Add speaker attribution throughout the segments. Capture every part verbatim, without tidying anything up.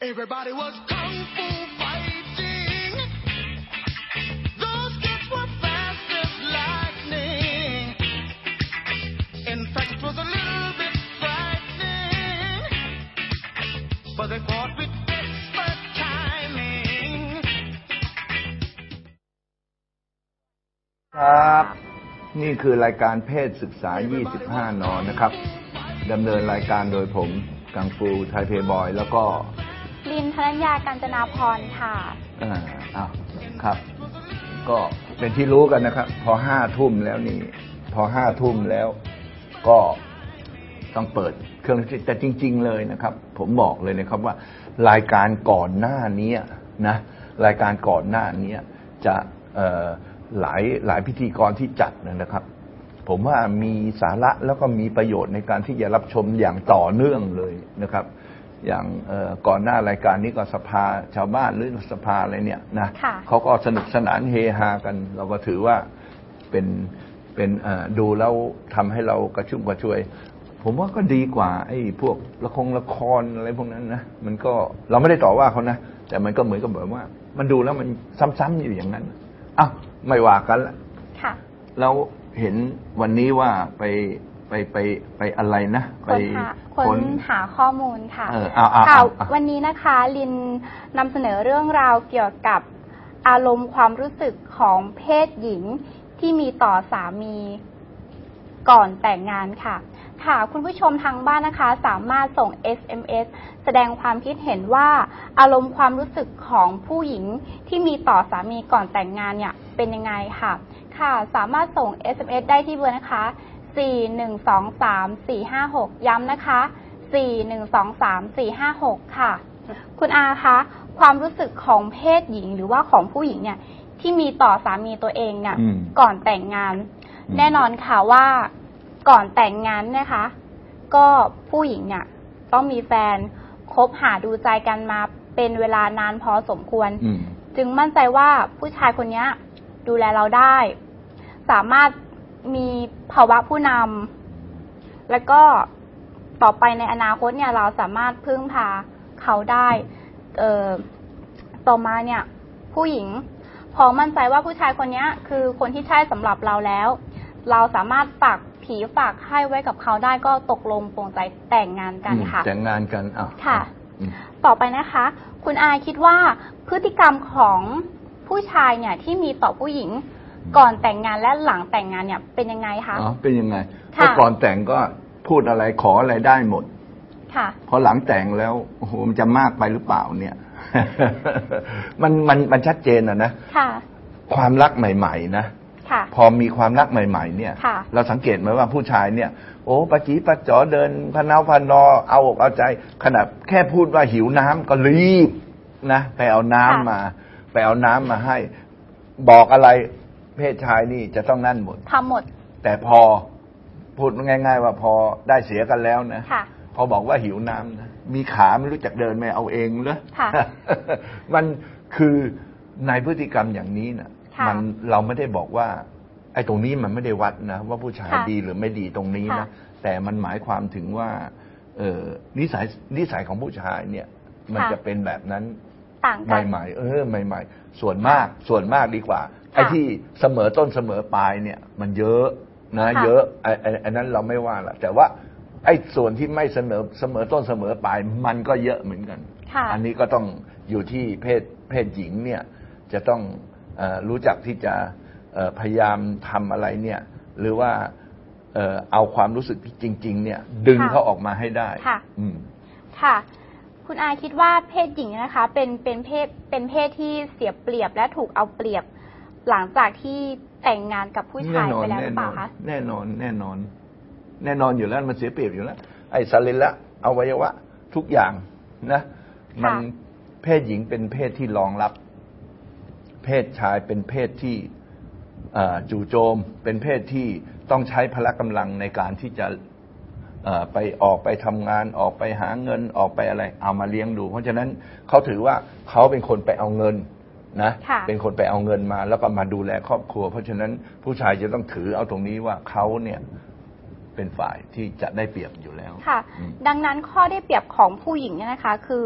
Speaker 1: Everybody was kung fu fighting. Those kids were fast as lightning. In fact, it was a little bit frightening, but they fought with expert timing.
Speaker 2: ครับนี่คือรายการเพศศึกษายี่สิบห้านอนนะครับดำเนินรายการโดยผมกังฟูไทยเพย์บอยแล้วก็
Speaker 3: ลินธนัญญากาญจนาพรค่ะ
Speaker 2: อ่าอ้าวครับก็เป็นที่รู้กันนะครับพอห้าทุ่มแล้วนี่พอห้าทุ่มแล้วก็ต้องเปิดเครื่องแต่จริงๆเลยนะครับผมบอกเลยนะครับว่ารายการก่อนหน้านี้นะรายการก่อนหน้านี้จะเอ่อหลายหลายพิธีกรที่จัดนะครับผมว่ามีสาระแล้วก็มีประโยชน์ในการที่จะรับชมอย่างต่อเนื่องเลยนะครับอย่างก่อนหน้ารายการนี้ก็สภาชาวบ้านหรือสภาอะไรเนี่ยนะเขาก็สนุกสนานเฮฮากันเราก็ถือว่าเป็นเป็นดูแล้วทำให้เรากระชุ่มกระชวยผมว่าก็ดีกว่าไอ้พวกละครละครอะไรพวกนั้นนะมันก็เราไม่ได้ต่อว่าเขานะแต่มันก็เหมือนกับแบบว่ามันดูแล้วมันซ้ำๆอยู่อย่างนั้นอ้าวไม่ว่ากันละค่ะแล้วเห็นวันนี้ว่าไปไปไปไปอะไรนะไป
Speaker 3: ค้นหาข้อมูลค่ะค่ะวันนี้นะคะลินนำเสนอเรื่องราวเกี่ยวกับอารมณ์ความรู้สึกของเพศหญิงที่มีต่อสามีก่อนแต่งงานค่ะค่ะคุณผู้ชมทางบ้านนะคะสามารถส่ง เอส เอ็ม เอส แสดงความคิดเห็นว่าอารมณ์ความรู้สึกของผู้หญิงที่มีต่อสามีก่อนแต่งงานเนี่ยเป็นยังไงค่ะค่ะสามารถส่ง เอส เอ็ม เอส ได้ที่เบอร์นะคะสี่ หนึ่ง สอง สาม สี่ ห้า หกย้ำนะคะสี่ หนึ่ง สอง สาม สี่ ห้า หกค่ะคุณอาคะความรู้สึกของเพศหญิงหรือว่าของผู้หญิงเนี่ยที่มีต่อสามีตัวเองเนี่ยก่อนแต่งงานแน่นอนค่ะว่าก่อนแต่งงานนะคะก็ผู้หญิงเนี่ยต้องมีแฟนคบหาดูใจกันมาเป็นเวลานานพอสมควรจึงมั่นใจว่าผู้ชายคนนี้ดูแลเราได้สามารถมีภาวะผู้นำแล้วก็ต่อไปในอนาคตเนี่ยเราสามารถพึ่งพาเขาได้เอ่อต่อมาเนี่ยผู้หญิงพอมั่นใจว่าผู้ชายคนนี้คือคนที่ใช่สำหรับเราแล้วเราสามารถฝากผีฝากให้ไว้กับเขาได้ก็ตกลงปลงใจแต่งงานกันค่ะ
Speaker 2: แต่งงานกันอ่ะ
Speaker 3: ค่ะต่อไปนะคะคุณอาคิดว่าพฤติกรรมของผู้ชายเนี่ยที่มีต่อผู้หญิงก่อนแต่งงานและหลังแต่งงานเนี่ยเป็นยังไงคะ
Speaker 2: อ๋อเป็นยังไงก็ก่อนแต่งก็พูดอะไรขออะไรได้หมดค่ะพอหลังแต่งแล้วโอ้โหมันจะมากไปหรือเปล่าเนี่ย มันมันมันชัดเจนอ่ะนะค่ะความรักใหม่ๆนะพอมีความรักใหม่ๆเนี่ยเราสังเกตไหมว่าผู้ชายเนี่ยโอ้ปะจีปะจ๋อเดินพนาวพนอเอาอกเอาใจขนาดแค่พูดว่าหิวน้ำก็รีบนะไปเอาน้ำมาไปเอาน้ำมาให้บอกอะไรเพศชายนี่จะต้องนั่นหมด
Speaker 3: ทำหมด
Speaker 2: แต่พอพูดง่ายๆว่าพอได้เสียกันแล้วนะพอบอกว่าหิวน้ำนะมีขาไม่รู้จักเดินไม่เอาเองเหรอมันคือในพฤติกรรมอย่างนี้นะมันเราไม่ได้บอกว่าไอ้ตรงนี้มันไม่ได้วัดนะว่าผู้ชายดีหรือไม่ดีตรงนี้นะแต่มันหมายความถึงว่าเออนิสัยนิสัยของผู้ชายเนี่ยมันจะเป็นแบบนั้นใหม่ๆเออใหม่ๆส่วนมากส่วนมากดีกว่าไอ้ที่เสมอต้นเสมอปลายเนี่ยมันเยอะนะเยอะไอ้ไอ้นั้นเราไม่ว่าละแต่ว่าไอ้ส่วนที่ไม่เสมอเสมอต้นเสมอปลายมันก็เยอะเหมือนกันอันนี้ก็ต้องอยู่ที่เพศเพศหญิงเนี่ยจะต้องรู้จักที่จะพยายามทำอะไรเนี่ยหรือว่าเอาความรู้สึกที่จริงๆเนี่ยดึงเขาออกมาให้ได้
Speaker 3: ค่ะค่ะคุณอาคิดว่าเพศหญิงนะคะเป็นเป็นเพศเป็นเพศที่เสียเปรียบและถูกเอาเปรียบหลังจากที่แต่งงานกับผู้ชายไปแล้วหรือเปล่าคะ
Speaker 2: แน่นอนแน่นอนแน่นอนอยู่แล้วมันเสียเปรียบอยู่แล้วไอ้สรีระอวัยวะทุกอย่างนะมันเพศหญิงเป็นเพศที่รองรับเพศชายเป็นเพศที่จู่โจมเป็นเพศที่ต้องใช้พละกำลังในการที่จะไปออกไปทำงานออกไปหาเงินออกไปอะไรเอามาเลี้ยงดูเพราะฉะนั้นเขาถือว่าเขาเป็นคนไปเอาเงินนะเป็นคนไปเอาเงินมาแล้วก็มาดูแลครอบครัวเพราะฉะนั้นผู้ชายจะต้องถือเอาตรงนี้ว่าเขาเนี่ยเป็นฝ่ายที่จะได้เปรียบอยู่แล้ว
Speaker 3: ค่ะดังนั้นข้อได้เปรียบของผู้หญิงเนี่ยนะคะคือ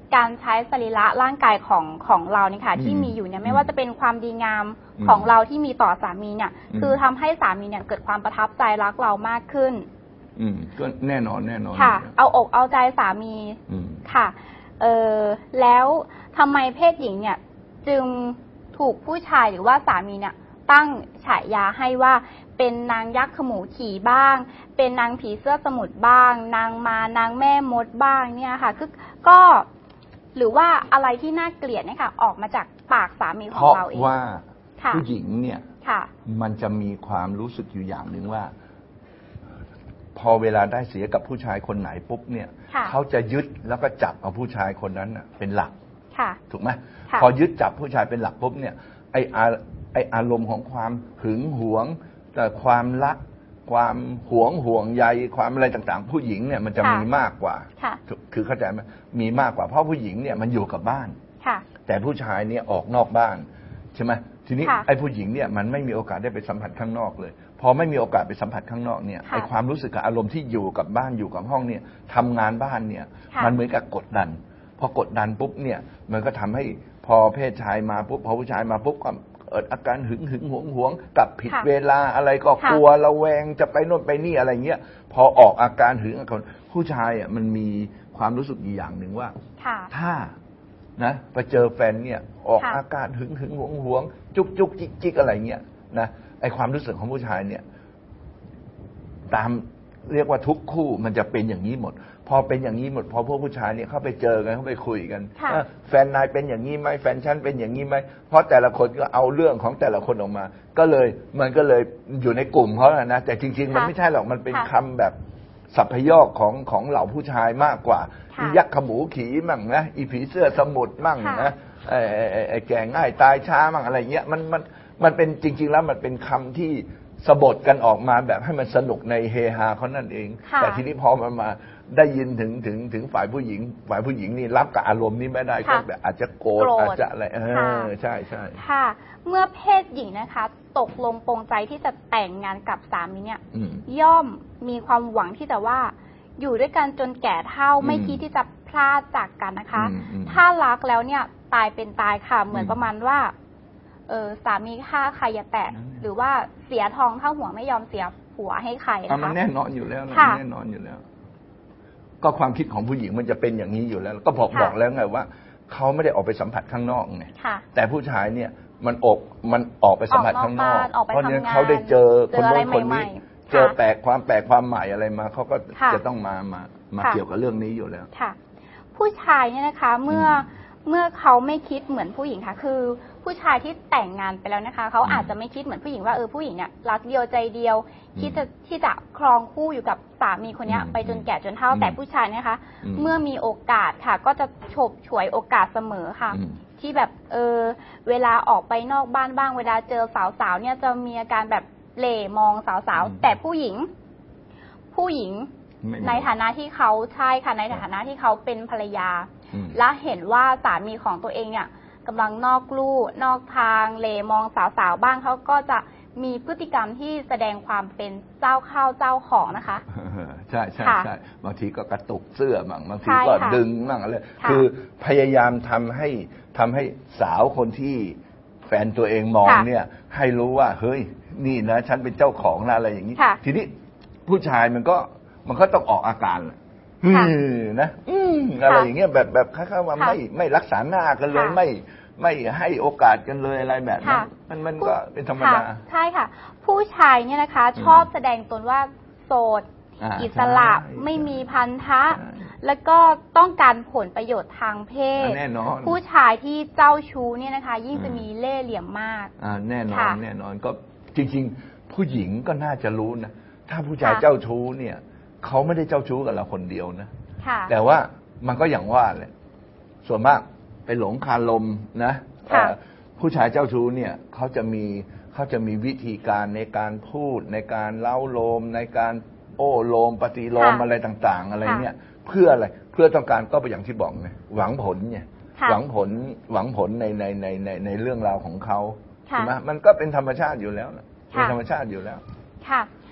Speaker 3: การใช้สรีระร่างกายของของเราเนี่ยค่ะที่มีอยู่เนี่ยไม่ว่าจะเป็นความดีงามของเราที่มีต่อสามีเนี่ยคือทำให้สามีเนี่ยเกิดความประทับใจรักเรามากขึ้น
Speaker 2: อืมก็แน่นอนแน่นอน
Speaker 3: ค่ะเอาอกเอาใจสามีค่ะเออแล้วทำไมเพศหญิงเนี่ยจึงถูกผู้ชายหรือว่าสามีเนี่ยตั้งฉายาให้ว่าเป็นนางยักษ์ขมูขี่บ้างเป็นนางผีเสื้อสมุทรบ้างนางมานางแม่มดบ้างเนี่ยค่ะคือก็หรือว่าอะไรที่น่าเกลียดเนี่ยค่ะออกมาจากปากสามีของเราเอง
Speaker 2: เพราะว่าผู้หญิงเนี่ยมันจะมีความรู้สึกอยู่อย่างหนึ่งว่าพอเวลาได้เสียกับผู้ชายคนไหนปุ๊บเนี่ยเขาจะยึดแล้วก็จับเอาผู้ชายคนนั้นเป็นหลักถูกไหมพอยึดจับผู้ชายเป็นหลักปุ๊บเนี่ยไออาไออารมณ์ของความหึงหวงแต่ความรักความหวงห่วงใยความอะไรต่างๆผู้หญิงเนี่ยมันจะมีมากกว่าคือเข้าใจไหมมีมากกว่าเพราะผู้หญิงเนี่ยมันอยู่กับบ้านแต่ผู้ชายเนี่ยออกนอกบ้านใช่ไหมทีนี้ไอ้ผู้หญิงเนี่ยมันไม่มีโอกาสได้ไปสัมผัสข้างนอกเลยพอไม่มีโอกาสไปสัมผัสข้างนอกเนี่ยไอ้ความรู้สึกกับอารมณ์ที่อยู่กับบ้านอยู่กับห้องเนี่ยทำงานบ้านเนี่ยมันเหมือนกับกดดันพอกดดันปุ๊บเนี่ยมันก็ทำให้พอเพศชายมาปุ๊บพอผู้ชายมาปุ๊บก็เกิดอาการหึงหึงหวงหวงกับผิดเวลาอะไรก็กลัวระแวงจะไปโน่นไปนี่อะไรเงี้ยพอออกอาการหึงคนผู้ชายอ่ะมันมีความรู้สึกอีกอย่างหนึ่งว่าถ้านะไปเจอแฟนเนี่ยออกอาการหึงหึงหวงหวงจุกจุกจิกจิกอะไรเงี้ยนะไอความรู้สึกของผู้ชายเนี่ยตามเรียกว่าทุกคู่มันจะเป็นอย่างนี้หมดพอเป็นอย่างนี้หมดพอพวกผู้ชายเนี่ยเขาไปเจอกันเขาไปคุยกันแฟนนายเป็นอย่างนี้ไหมแฟนฉันเป็นอย่างนี้ไหมเพราะแต่ละคนก็เอาเรื่องของแต่ละคนออกมาก็เลยมันก็เลยอยู่ในกลุ่มเขานะนะแต่จริงๆมันไม่ใช่หรอกมันเป็นคำแบบสัพยอกของของเหล่าผู้ชายมากกว่าอียักษ์ขมูขี่มั่งนะอีผีเสื้อสมุทรมั่งนะไอ้ไอ้แก่ง่ายตายช้ามั่งอะไรเงี้ยมันมันมันเป็นจริงๆแล้วมันเป็นคำที่สะบดกันออกมาแบบให้มันสนุกในเฮฮาเขานั่นเองแต่ทีนี้พอมันมาได้ยินถึงถึงถึงฝ่ายผู้หญิงฝ่ายผู้หญิงนี่รับกับอารมณ์นี้ไม่ได้ก็แบบอาจจะโกรธอาจจะอะไรเออใช่ใช่
Speaker 3: ค่ะเมื่อเพศหญิงนะคะตกลงปรงใจที่จะแต่งงานกับสามีเนี่ยย่อมมีความหวังที่จะว่าอยู่ด้วยกันจนแก่เฒ่าไม่คิดที่จะพลาดจากกันนะคะถ้ารักแล้วเนี่ยตายเป็นตายค่ะเหมือนประมาณว่าเออสามีฆ่าใครอย่าแตะหรือว่าเสียทองเท่าหัวไม่ยอมเสียผัวให้ใครนะคะ
Speaker 2: มันแน่นอนอยู่แล้วแน่นอนอยู่แล้วก็ความคิดของผู้หญิงมันจะเป็นอย่างนี้อยู่แล้วก็บอกบอกแล้วไงว่าเขาไม่ได้ออกไปสัมผัสข้างนอกไงแต่ผู้ชายเนี่ยมันออกมันออกไปสัมผัสข้างนอกเพราะเนี่ยเขาได้เจอคนโน้นคนนี้เจอแปลกความแปลกความใหม่อะไรมาเขาก็จะต้องมามามาเกี่ยวกับเรื่องนี้อยู่แล้ว
Speaker 3: ค่ะผู้ชายเนี่ยนะคะเมื่อเมื่อเขาไม่คิดเหมือนผู้หญิงค่ะคือผู้ชายที่แต่งงานไปแล้วนะคะเขาอาจจะไม่คิดเหมือนผู้หญิงว่าเออผู้หญิงเนี่ยรักเดียวใจเดียวคิดจะที่จะครองคู่อยู่กับสามีคนนี้ไปจนแก่จนเฒ่าแต่ผู้ชายนะคะเมื่อมีโอกาสค่ะก็จะฉกฉวยโอกาสเสมอค่ะที่แบบเออเวลาออกไปนอกบ้านบ้างเวลาเจอสาวๆเนี่ยจะมีอาการแบบเหล่มองสาวๆแต่ผู้หญิงผู้หญิงในฐานะที่เขาใช่ค่ะในฐานะที่เขาเป็นภรรยาและเห็นว่าสามีของตัวเองเนี่ยกำลังนอกลู่นอกทางเหล่มองสาวๆบ้างเขาก็จะมีพฤติกรรมที่แสดงความเป็นเจ้าข้าวเจ้าของนะคะ
Speaker 2: ใช่ใช่ใช่บางทีก็กระตุกเสื้อบ้างบางทีก็ดึงบ้างอะไรคือพยายามทำให้ทำให้สาวคนที่แฟนตัวเองมองเนี่ยให้รู้ว่าเฮ้ยนี่นะฉันเป็นเจ้าของนะอะไรอย่างนี้ทีนี้ผู้ชายมันก็มันก็ต้องออกอาการอืมนะอืมอะไรอย่างเงี้ยแบบแบบค่าๆว่าไม่ไม่รักษาหน้ากันเลยไม่ไม่ให้โอกาสกันเลยอะไรแบบนั้นมันมันก็เป็นธรรมดา
Speaker 3: ใช่ค่ะผู้ชายเนี่ยนะคะชอบแสดงตนว่าโสดอิสระไม่มีพันธะแล้วก็ต้องการผลประโยชน์ทางเพศ
Speaker 2: แน่นอน
Speaker 3: ผู้ชายที่เจ้าชู้เนี่ยนะคะยิ่งจะมีเล่ห์เหลี่ยมมาก
Speaker 2: อ่าแน่นอนแน่นอนก็จริงๆผู้หญิงก็น่าจะรู้นะถ้าผู้ชายเจ้าชู้เนี่ยเขาไม่ได้เจ้าชู้กับเราคนเดียวนะแต่ว่ามันก็อย่างว่าแหละส่วนมากไปหลงคาลมนะผู้ชายเจ้าชู้เนี่ยเขาจะมีเขาจะมีวิธีการในการพูดในการเล้าโลมในการโอ้โลมปฏิโลมอะไรต่างๆอะไรเนี่ยเพื่ออะไรเพื่อต้องการก็อย่างที่บอกไงหวังผลเนี่ยหวังผลหวังผลในในในในในเรื่องราวของเขาใช่ไหมมันก็เป็นธรรมชาติอยู่แล้วเป็นธรรมชาติอยู่แล้ว
Speaker 3: ค่ะผ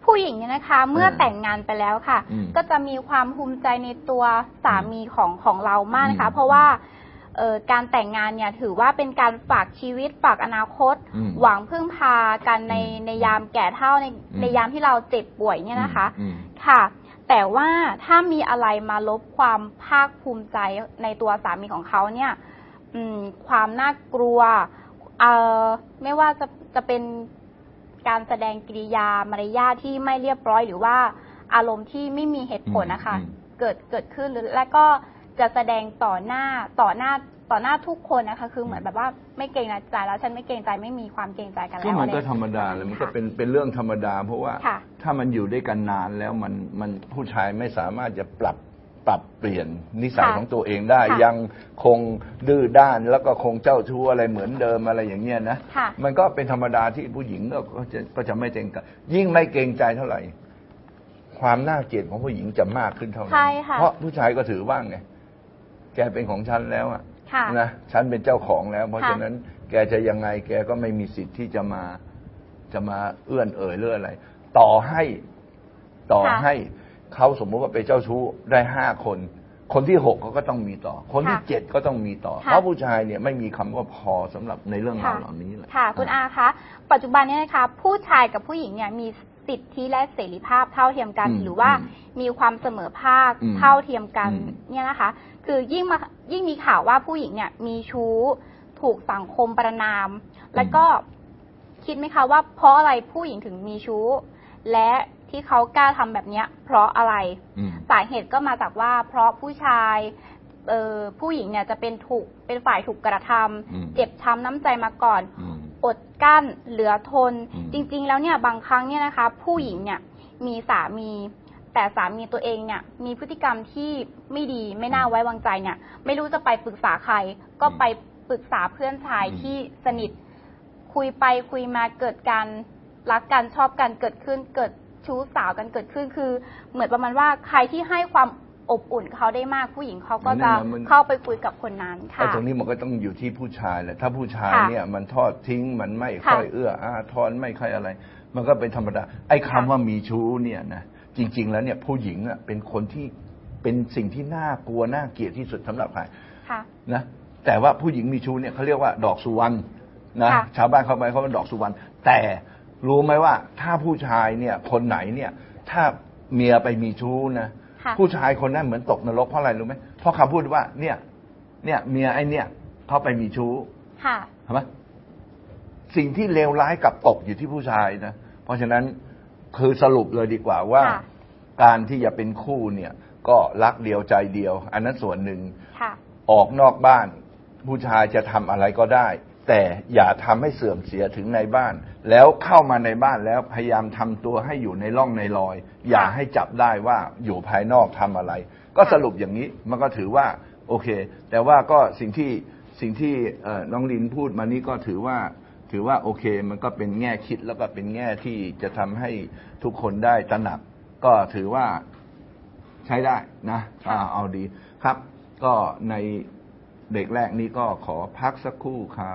Speaker 3: ผู้หญิงเนี่ยนะคะเมื่อแต่งงานไปแล้วค่ะก็จะมีความภูมิใจในตัวสามีของของเรามากนะคะเพราะว่าการแต่งงานเนี่ยถือว่าเป็นการฝากชีวิตฝากอนาคตหวังพึ่งพากันในในยามแก่เฒ่าในในยามที่เราเจ็บป่วยเนี่ยนะคะค่ะแต่ว่าถ้ามีอะไรมาลบความภาคภูมิใจในตัวสามีของเขาเนี่ยความน่ากลัวเอ่อไม่ว่าจะจะเป็นการแสดงกิริยามารยาทที่ไม่เรียบร้อยหรือว่าอารมณ์ที่ไม่มีเหตุผลนะคะเกิดเกิดขึ้นหรือและก็จะแสดงต่อหน้าต่อหน้าต่อหน้าทุกคนนะคะคือเหมือนแบบว่าไม่เกรงใจแล้วฉันไม่เกรงใจไม่มีความเกรงใจกันแล้วก็
Speaker 2: มันก็ธรรมดาเลยมันก็เป็นเป็นเรื่องธรรมดาเพราะว่าถ้ามันอยู่ด้วยกันนานแล้วมันมันผู้ชายไม่สามารถจะปรับปรับเปลี่ยนนิสัยของตัวเองได้ยังคงดื้อด้านแล้วก็คงเจ้าชู้อะไรเหมือนเดิมอะไรอย่างเงี้ยนะมันก็เป็นธรรมดาที่ผู้หญิงก็จะก็จะไม่เกรงใจยิ่งไม่เกรงใจเท่าไหร่ความน่าเกลียดของผู้หญิงจะมากขึ้นเท่านั้นเพราะผู้ชายก็ถือว่าไงแกเป็นของฉันแล้วอะนะฉันเป็นเจ้าของแล้วเพราะฉะนั้นแกจะยังไงแกก็ไม่มีสิทธิ์ที่จะมาจะมาเอื้อนเอ่ยเรื่องอะไรต่อให้ต่อให้เขาสมมติว่าเป็นเจ้าชู้ได้ห้าคนคนที่หกเขาก็ต้องมีต่อคนที่เจ็ดก็ต้องมีต่อเพราะผู้ชายเนี่ยไม่มีคำว่าพอสำหรับในเรื่องราวเหล่านี้เลย
Speaker 3: ค่ะคุณอาคะปัจจุบันนี้นะคะผู้ชายกับผู้หญิงเนี่ยมีสิทธิและเสรีภาพเท่าเทียมกันหรือว่ามีความเสมอภาคเท่าเทียมกันเนี่ยนะคะคือยิ่งมายิ่งมีข่าวว่าผู้หญิงเนี่ยมีชู้ถูกสังคมประณามแล้วก็คิดไหมคะว่าเพราะอะไรผู้หญิงถึงมีชู้และที่เขากล้าทำแบบนี้เพราะอะไรสาเหตุก็มาจากว่าเพราะผู้ชายเอ่อผู้หญิงเนี่ยจะเป็นถูกเป็นฝ่ายถูกกระทำเจ็บช้ำน้ำใจมาก่อนอดกั้นเหลือทนจริงๆแล้วเนี่ยบางครั้งเนี่ยนะคะผู้หญิงเนี่ยมีสามีแต่สามีตัวเองเนี่ยมีพฤติกรรมที่ไม่ดีไม่น่าไว้วางใจเนี่ยไม่รู้จะไปปรึกษาใครก็ไปปรึกษาเพื่อนชายที่สนิทคุยไปคุยมาเกิดการรักกันชอบกันเกิดขึ้นเกิดชู้สาวกันเกิดขึ้นคือเหมือนประมาณว่าใครที่ให้ความอบอุ่นเขาได้มากผู้หญิงเขาก็จะเข้าไปคุยกับคนนั้นค่ะ
Speaker 2: ตรงนี้มันก็ต้องอยู่ที่ผู้ชายแหละถ้าผู้ชายเนี่ยมันทอดทิ้งมันไม่ค่อยเอื้ออาทรไม่ค่อยอะไรมันก็เป็นธรรมดาไอ้คำว่ามีชู้เนี่ยนะจริงๆแล้วเนี่ยผู้หญิงอ่ะเป็นคนที่เป็นสิ่งที่น่ากลัวน่าเกลียดที่สุดสำหรับใครนะแต่ว่าผู้หญิงมีชู้เนี่ยเขาเรียกว่าดอกสุวรรณนะชาวบ้านเขาไปเขาเป็นดอกสุวรรณแต่รู้ไหมว่าถ้าผู้ชายเนี่ยคนไหนเนี่ยถ้าเมียไปมีชู้นะผู้ชายคนนั้นเหมือนตกนรกเพราะอะไรรู้ไหมเพราะคำพูดว่าเนี่ยเนี่ยเมียไอ้เนี่ยเขาไปมีชู้เห็นไหมสิ่งที่เลวร้ายกับตกอยู่ที่ผู้ชายนะเพราะฉะนั้นคือสรุปเลยดีกว่าว่าการที่จะเป็นคู่เนี่ยก็รักเดียวใจเดียวอันนั้นส่วนหนึ่งออกนอกบ้านผู้ชายจะทำอะไรก็ได้แต่อย่าทำให้เสื่อมเสียถึงในบ้านแล้วเข้ามาในบ้านแล้วพยายามทำตัวให้อยู่ในร่องในรอยอย่าให้จับได้ว่าอยู่ภายนอกทำอะไรก็สรุปอย่างนี้มันก็ถือว่าโอเคแต่ว่าก็สิ่งที่สิ่งที่น้องลินพูดมานี้ก็ถือว่าถือว่าโอเคมันก็เป็นแง่คิดแล้วก็เป็นแง่ที่จะทำให้ทุกคนได้ตระหนักก็ถือว่าใช้ได้นะเอาดีครับก็ในเด็กแรกนี้ก็ขอพักสักครู่ครับ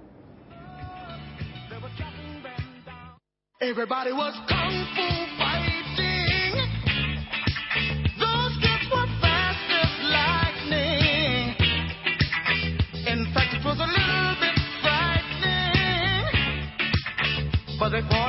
Speaker 1: Everybody was kung fu fighting. Those kids were fast as lightning. In fact, it was a little bit frightening, but they